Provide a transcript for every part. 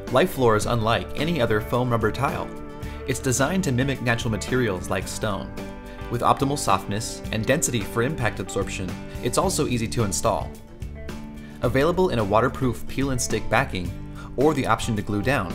LifeFloor is unlike any other foam rubber tile. It's designed to mimic natural materials like stone. With optimal softness and density for impact absorption, it's also easy to install. Available in a waterproof peel and stick backing, or the option to glue down.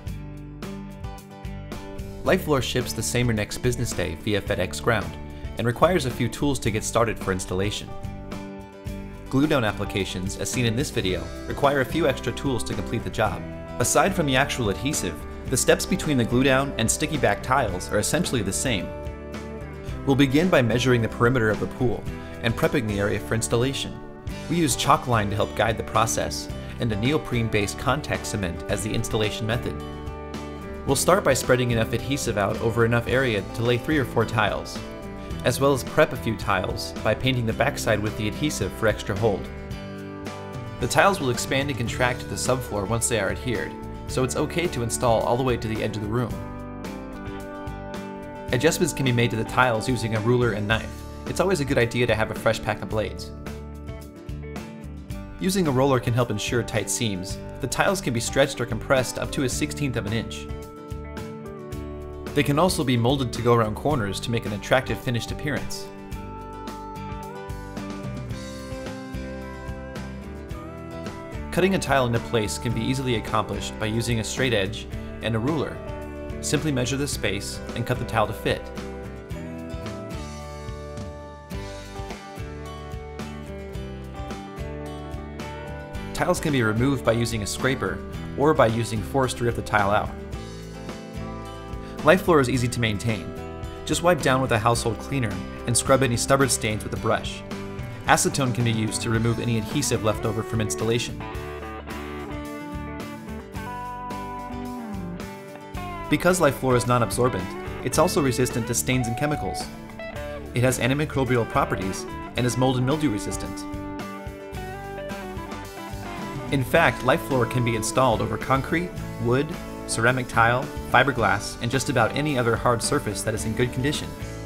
LifeFloor ships the same or next business day via FedEx Ground, and requires a few tools to get started for installation. Glue down applications, as seen in this video, require a few extra tools to complete the job. Aside from the actual adhesive, the steps between the glue down and sticky back tiles are essentially the same. We'll begin by measuring the perimeter of the pool and prepping the area for installation. We use chalk line to help guide the process, and a neoprene-based contact cement as the installation method. We'll start by spreading enough adhesive out over enough area to lay 3 or 4 tiles, as well as prep a few tiles by painting the backside with the adhesive for extra hold. The tiles will expand and contract to the subfloor once they are adhered, so it's okay to install all the way to the edge of the room. Adjustments can be made to the tiles using a ruler and knife. It's always a good idea to have a fresh pack of blades. Using a roller can help ensure tight seams. The tiles can be stretched or compressed up to a 1/16 of an inch. They can also be molded to go around corners to make an attractive finished appearance. Cutting a tile into place can be easily accomplished by using a straight edge and a ruler. Simply measure the space and cut the tile to fit. Tiles can be removed by using a scraper or by using force to rip the tile out. LifeFloor is easy to maintain. Just wipe down with a household cleaner and scrub any stubborn stains with a brush. Acetone can be used to remove any adhesive left over from installation. Because LifeFloor is non-absorbent, it's also resistant to stains and chemicals. It has antimicrobial properties and is mold and mildew resistant. In fact, LifeFloor can be installed over concrete, wood, ceramic tile, fiberglass, and just about any other hard surface that is in good condition.